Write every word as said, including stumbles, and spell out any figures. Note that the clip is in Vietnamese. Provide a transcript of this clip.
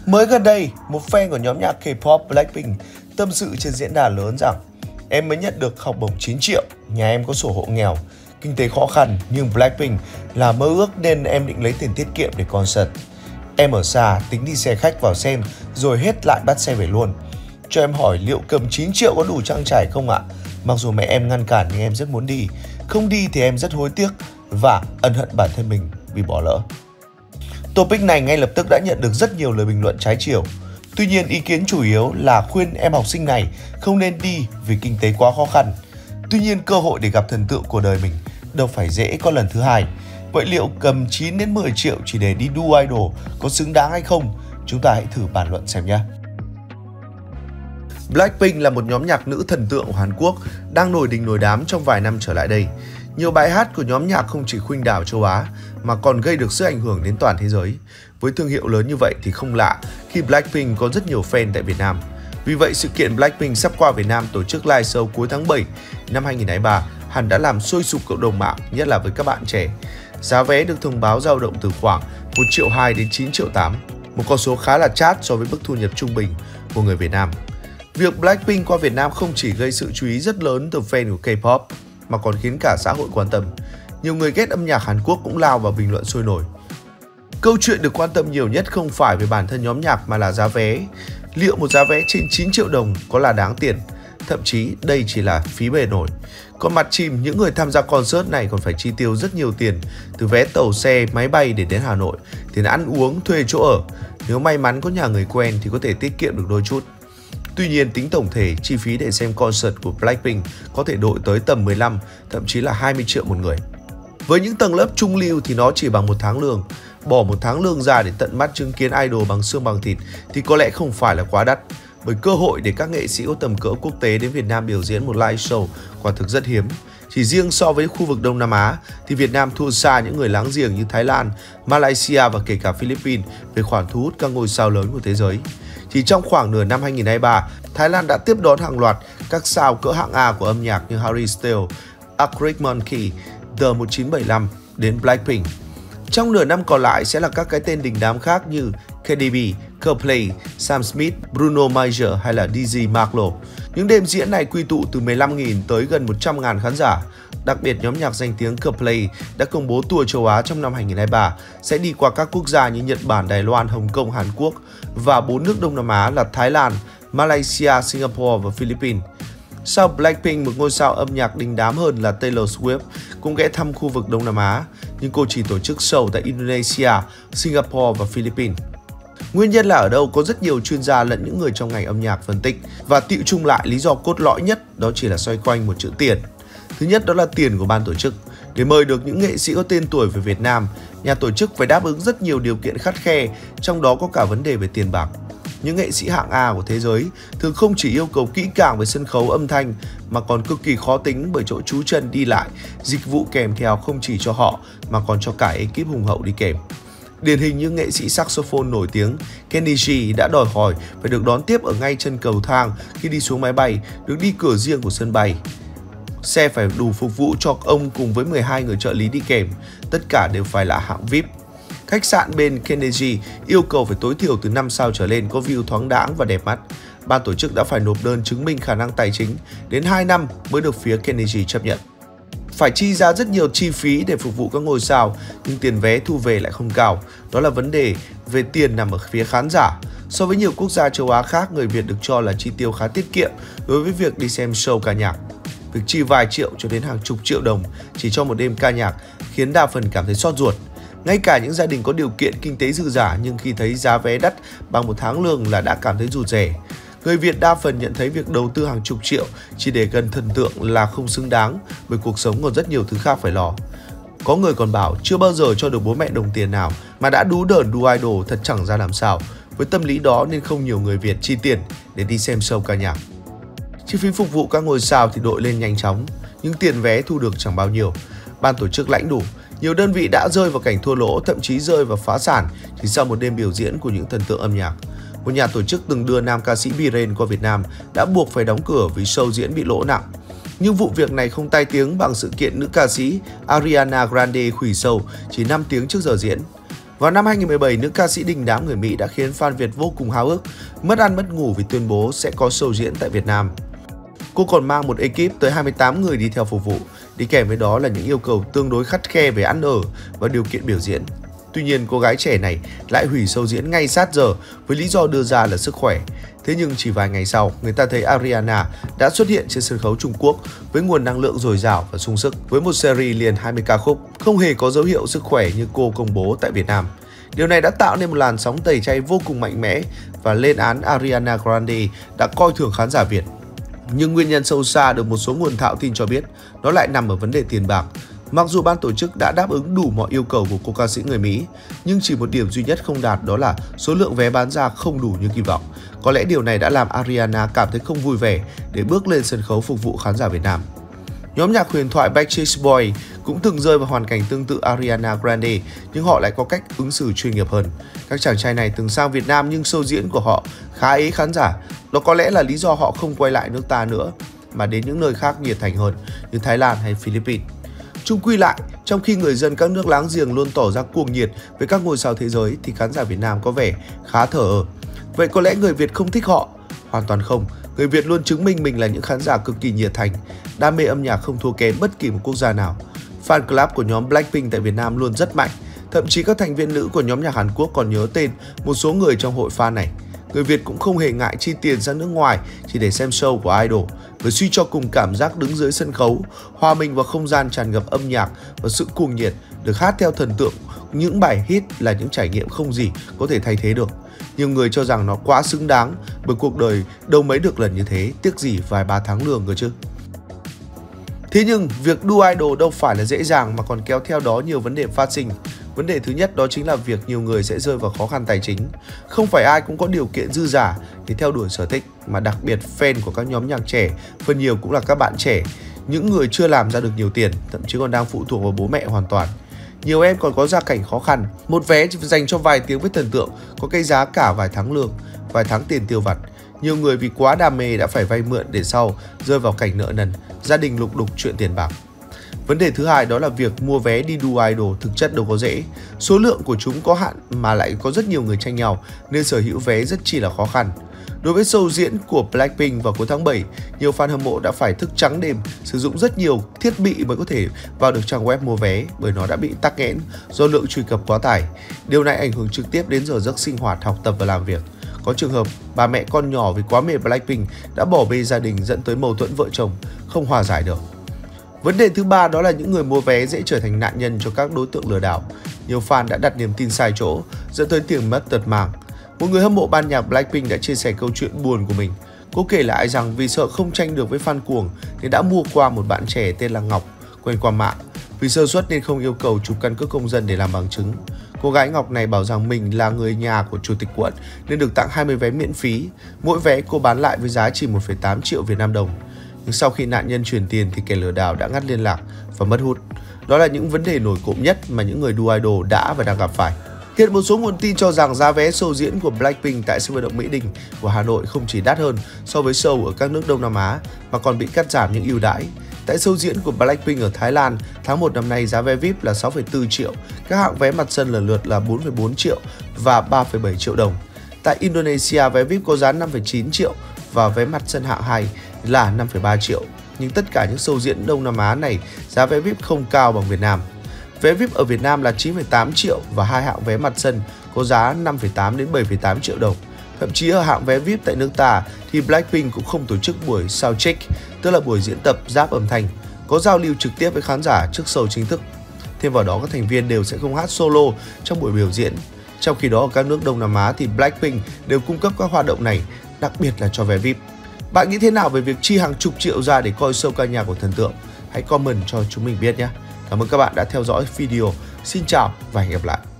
Mới gần đây, một fan của nhóm nhạc K-pop Blackpink tâm sự trên diễn đàn lớn rằng em mới nhận được học bổng chín triệu, nhà em có sổ hộ nghèo, kinh tế khó khăn nhưng Blackpink là mơ ước nên em định lấy tiền tiết kiệm để concert. Em ở xa tính đi xe khách vào xem rồi hết lại bắt xe về luôn. Cho em hỏi liệu cầm chín triệu có đủ trang trải không ạ? Mặc dù mẹ em ngăn cản nhưng em rất muốn đi. Không đi thì em rất hối tiếc và ân hận bản thân mình vì bỏ lỡ. Topic này ngay lập tức đã nhận được rất nhiều lời bình luận trái chiều. Tuy nhiên ý kiến chủ yếu là khuyên em học sinh này không nên đi vì kinh tế quá khó khăn. Tuy nhiên cơ hội để gặp thần tượng của đời mình đâu phải dễ có lần thứ hai. Vậy liệu cầm chín đến mười triệu chỉ để đi đu idol có xứng đáng hay không? Chúng ta hãy thử bàn luận xem nhé. Blackpink là một nhóm nhạc nữ thần tượng của Hàn Quốc đang nổi đình nổi đám trong vài năm trở lại đây. Nhiều bài hát của nhóm nhạc không chỉ khuynh đảo châu Á mà còn gây được sức ảnh hưởng đến toàn thế giới. Với thương hiệu lớn như vậy thì không lạ khi Blackpink có rất nhiều fan tại Việt Nam. Vì vậy sự kiện Blackpink sắp qua Việt Nam tổ chức live show cuối tháng bảy năm hai nghìn không trăm hai mươi ba hẳn đã làm sôi sục cộng đồng mạng, nhất là với các bạn trẻ. Giá vé được thông báo dao động từ khoảng một triệu hai đến chín triệu tám, một con số khá là chát so với mức thu nhập trung bình của người Việt Nam. Việc Blackpink qua Việt Nam không chỉ gây sự chú ý rất lớn từ fan của K-pop mà còn khiến cả xã hội quan tâm. Nhiều người ghét âm nhạc Hàn Quốc cũng lao vào bình luận sôi nổi. Câu chuyện được quan tâm nhiều nhất không phải về bản thân nhóm nhạc mà là giá vé. Liệu một giá vé trên chín triệu đồng có là đáng tiền? Thậm chí đây chỉ là phí bề nổi. Còn mặt chìm, những người tham gia concert này còn phải chi tiêu rất nhiều tiền, từ vé tàu xe, máy bay để đến Hà Nội, tiền ăn uống, thuê chỗ ở. Nếu may mắn có nhà người quen thì có thể tiết kiệm được đôi chút. Tuy nhiên, tính tổng thể, chi phí để xem concert của Blackpink có thể đội tới tầm mười lăm, thậm chí là hai mươi triệu một người. Với những tầng lớp trung lưu thì nó chỉ bằng một tháng lương. Bỏ một tháng lương ra để tận mắt chứng kiến idol bằng xương bằng thịt thì có lẽ không phải là quá đắt. Bởi cơ hội để các nghệ sĩ có tầm cỡ quốc tế đến Việt Nam biểu diễn một live show quả thực rất hiếm. Chỉ riêng so với khu vực Đông Nam Á thì Việt Nam thua xa những người láng giềng như Thái Lan, Malaysia và kể cả Philippines về khoản thu hút các ngôi sao lớn của thế giới. Chỉ trong khoảng nửa năm hai nghìn không trăm hai mươi ba, Thái Lan đã tiếp đón hàng loạt các sao cỡ hạng A của âm nhạc như Harry Styles, Arctic Monkey, The một chín bảy lăm đến Blackpink. Trong nửa năm còn lại sẽ là các cái tên đình đám khác như K D B, Coldplay, Sam Smith, Bruno Mars hay là D J Marlo. Những đêm diễn này quy tụ từ mười lăm nghìn tới gần một trăm nghìn khán giả. Đặc biệt nhóm nhạc danh tiếng Coldplay đã công bố tour châu Á trong năm hai nghìn không trăm hai mươi ba sẽ đi qua các quốc gia như Nhật Bản, Đài Loan, Hồng Kông, Hàn Quốc và bốn nước Đông Nam Á là Thái Lan, Malaysia, Singapore và Philippines. Sau Blackpink, một ngôi sao âm nhạc đình đám hơn là Taylor Swift cũng ghé thăm khu vực Đông Nam Á, nhưng cô chỉ tổ chức show tại Indonesia, Singapore và Philippines. Nguyên nhân là ở đâu? Có rất nhiều chuyên gia lẫn những người trong ngành âm nhạc phân tích và tựu chung lại lý do cốt lõi nhất đó chỉ là xoay quanh một chữ tiền. Thứ nhất đó là tiền của ban tổ chức. Để mời được những nghệ sĩ có tên tuổi về Việt Nam, nhà tổ chức phải đáp ứng rất nhiều điều kiện khắt khe, trong đó có cả vấn đề về tiền bạc. Những nghệ sĩ hạng A của thế giới thường không chỉ yêu cầu kỹ càng về sân khấu âm thanh mà còn cực kỳ khó tính bởi chỗ trú chân đi lại, dịch vụ kèm theo không chỉ cho họ mà còn cho cả ekip hùng hậu đi kèm. Điển hình như nghệ sĩ saxophone nổi tiếng Kenny G đã đòi hỏi phải được đón tiếp ở ngay chân cầu thang khi đi xuống máy bay, được đi cửa riêng của sân bay. Xe phải đủ phục vụ cho ông cùng với mười hai người trợ lý đi kèm, tất cả đều phải là hạng vi ai pi. Khách sạn bên Kenny G yêu cầu phải tối thiểu từ năm sao trở lên có view thoáng đãng và đẹp mắt. Ban tổ chức đã phải nộp đơn chứng minh khả năng tài chính đến hai năm mới được phía Kenny G chấp nhận. Phải chi ra rất nhiều chi phí để phục vụ các ngôi sao, nhưng tiền vé thu về lại không cao. Đó là vấn đề về tiền nằm ở phía khán giả. So với nhiều quốc gia châu Á khác, người Việt được cho là chi tiêu khá tiết kiệm đối với việc đi xem show ca nhạc. Việc chi vài triệu cho đến hàng chục triệu đồng chỉ cho một đêm ca nhạc khiến đa phần cảm thấy xót ruột. Ngay cả những gia đình có điều kiện kinh tế dư dả nhưng khi thấy giá vé đắt bằng một tháng lương là đã cảm thấy rụt rè. Người Việt đa phần nhận thấy việc đầu tư hàng chục triệu chỉ để gần thần tượng là không xứng đáng bởi cuộc sống còn rất nhiều thứ khác phải lo. Có người còn bảo chưa bao giờ cho được bố mẹ đồng tiền nào mà đã đú đởn đu idol thật chẳng ra làm sao. Với tâm lý đó nên không nhiều người Việt chi tiền để đi xem show ca nhạc. Chi phí phục vụ các ngôi sao thì đội lên nhanh chóng, nhưng tiền vé thu được chẳng bao nhiêu. Ban tổ chức lãnh đủ, nhiều đơn vị đã rơi vào cảnh thua lỗ, thậm chí rơi vào phá sản chỉ sau một đêm biểu diễn của những thần tượng âm nhạc. Một nhà tổ chức từng đưa nam ca sĩ Biren qua Việt Nam đã buộc phải đóng cửa vì show diễn bị lỗ nặng. Nhưng vụ việc này không tai tiếng bằng sự kiện nữ ca sĩ Ariana Grande hủy show chỉ năm tiếng trước giờ diễn. Vào năm hai nghìn không trăm mười bảy, nữ ca sĩ đình đám người Mỹ đã khiến fan Việt vô cùng háo hức, mất ăn mất ngủ vì tuyên bố sẽ có show diễn tại Việt Nam. Cô còn mang một ekip tới hai mươi tám người đi theo phục vụ, đi kèm với đó là những yêu cầu tương đối khắt khe về ăn ở và điều kiện biểu diễn. Tuy nhiên, cô gái trẻ này lại hủy show diễn ngay sát giờ với lý do đưa ra là sức khỏe. Thế nhưng chỉ vài ngày sau, người ta thấy Ariana đã xuất hiện trên sân khấu Trung Quốc với nguồn năng lượng dồi dào và sung sức với một series liền hai mươi ca khúc, không hề có dấu hiệu sức khỏe như cô công bố tại Việt Nam. Điều này đã tạo nên một làn sóng tẩy chay vô cùng mạnh mẽ và lên án Ariana Grande đã coi thường khán giả Việt. Nhưng nguyên nhân sâu xa được một số nguồn thạo tin cho biết nó lại nằm ở vấn đề tiền bạc. Mặc dù ban tổ chức đã đáp ứng đủ mọi yêu cầu của cô ca sĩ người Mỹ, nhưng chỉ một điểm duy nhất không đạt, đó là số lượng vé bán ra không đủ như kỳ vọng. Có lẽ điều này đã làm Ariana cảm thấy không vui vẻ để bước lên sân khấu phục vụ khán giả Việt Nam. Nhóm nhạc huyền thoại Backstreet Boys cũng từng rơi vào hoàn cảnh tương tự Ariana Grande, nhưng họ lại có cách ứng xử chuyên nghiệp hơn. Các chàng trai này từng sang Việt Nam nhưng show diễn của họ khá ế khán giả. Đó có lẽ là lý do họ không quay lại nước ta nữa, mà đến những nơi khác nhiệt thành hơn như Thái Lan hay Philippines. Chung quy lại, trong khi người dân các nước láng giềng luôn tỏ ra cuồng nhiệt với các ngôi sao thế giới thì khán giả Việt Nam có vẻ khá thờ ơ. Vậy có lẽ người Việt không thích họ? Hoàn toàn không. Người Việt luôn chứng minh mình là những khán giả cực kỳ nhiệt thành, đam mê âm nhạc không thua kém bất kỳ một quốc gia nào. Fan club của nhóm Blackpink tại Việt Nam luôn rất mạnh. Thậm chí các thành viên nữ của nhóm nhạc Hàn Quốc còn nhớ tên một số người trong hội fan này. Người Việt cũng không hề ngại chi tiền ra nước ngoài chỉ để xem show của idol, với suy cho cùng cảm giác đứng dưới sân khấu, hòa mình vào không gian tràn ngập âm nhạc và sự cuồng nhiệt, được hát theo thần tượng. Những bài hit là những trải nghiệm không gì có thể thay thế được. Nhiều người cho rằng nó quá xứng đáng bởi cuộc đời đâu mấy được lần như thế, tiếc gì vài ba tháng lương cơ chứ. Thế nhưng việc đua idol đâu phải là dễ dàng mà còn kéo theo đó nhiều vấn đề phát sinh. Vấn đề thứ nhất đó chính là việc nhiều người sẽ rơi vào khó khăn tài chính. Không phải ai cũng có điều kiện dư dả để theo đuổi sở thích, mà đặc biệt fan của các nhóm nhạc trẻ phần nhiều cũng là các bạn trẻ, những người chưa làm ra được nhiều tiền, thậm chí còn đang phụ thuộc vào bố mẹ hoàn toàn. Nhiều em còn có gia cảnh khó khăn, một vé dành cho vài tiếng với thần tượng có cái giá cả vài tháng lương, vài tháng tiền tiêu vặt. Nhiều người vì quá đam mê đã phải vay mượn để sau rơi vào cảnh nợ nần, gia đình lục đục chuyện tiền bạc. Vấn đề thứ hai đó là việc mua vé đi đua idol thực chất đâu có dễ. Số lượng của chúng có hạn mà lại có rất nhiều người tranh nhau nên sở hữu vé rất chi là khó khăn. Đối với show diễn của Blackpink vào cuối tháng bảy, nhiều fan hâm mộ đã phải thức trắng đêm, sử dụng rất nhiều thiết bị mới có thể vào được trang web mua vé bởi nó đã bị tắc nghẽn do lượng truy cập quá tải. Điều này ảnh hưởng trực tiếp đến giờ giấc sinh hoạt, học tập và làm việc. Có trường hợp bà mẹ con nhỏ vì quá mê Blackpink đã bỏ bê gia đình dẫn tới mâu thuẫn vợ chồng, không hòa giải được. Vấn đề thứ ba đó là những người mua vé dễ trở thành nạn nhân cho các đối tượng lừa đảo. Nhiều fan đã đặt niềm tin sai chỗ, dẫn tới tiền mất tật mang. Một người hâm mộ ban nhạc Blackpink đã chia sẻ câu chuyện buồn của mình. Cô kể lại rằng vì sợ không tranh được với fan cuồng nên đã mua qua một bạn trẻ tên là Ngọc, quen qua mạng. Vì sơ suất nên không yêu cầu chụp căn cước công dân để làm bằng chứng. Cô gái Ngọc này bảo rằng mình là người nhà của chủ tịch quận nên được tặng hai mươi vé miễn phí. Mỗi vé cô bán lại với giá chỉ một phẩy tám triệu Việt Nam đồng. Nhưng sau khi nạn nhân chuyển tiền thì kẻ lừa đảo đã ngắt liên lạc và mất hút. Đó là những vấn đề nổi cộm nhất mà những người đua idol đã và đang gặp phải. Hiện một số nguồn tin cho rằng giá vé show diễn của Blackpink tại sân vận động Mỹ Đình của Hà Nội không chỉ đắt hơn so với show ở các nước Đông Nam Á mà còn bị cắt giảm những ưu đãi. Tại show diễn của Blackpink ở Thái Lan, tháng một năm nay giá vé vi ai pi là sáu phẩy bốn triệu, các hạng vé mặt sân lần lượt là bốn phẩy bốn triệu và ba phẩy bảy triệu đồng. Tại Indonesia, vé vi ai pi có giá năm phẩy chín triệu và vé mặt sân hạng hai là năm phẩy ba triệu. Nhưng tất cả những show diễn Đông Nam Á này, giá vé vi ai pi không cao bằng Việt Nam. Vé vi ai pi ở Việt Nam là chín phẩy tám triệu và hai hạng vé mặt sân có giá năm phẩy tám đến bảy phẩy tám triệu đồng. Thậm chí ở hạng vé vi ai pi tại nước ta thì Blackpink cũng không tổ chức buổi soundcheck, tức là buổi diễn tập ráp âm thanh, có giao lưu trực tiếp với khán giả trước show chính thức. Thêm vào đó, các thành viên đều sẽ không hát solo trong buổi biểu diễn. Trong khi đó ở các nước Đông Nam Á thì Blackpink đều cung cấp các hoạt động này, đặc biệt là cho vé vi ai pi. Bạn nghĩ thế nào về việc chi hàng chục triệu ra để coi show ca nhạc của thần tượng? Hãy comment cho chúng mình biết nhé. Cảm ơn các bạn đã theo dõi video. Xin chào và hẹn gặp lại.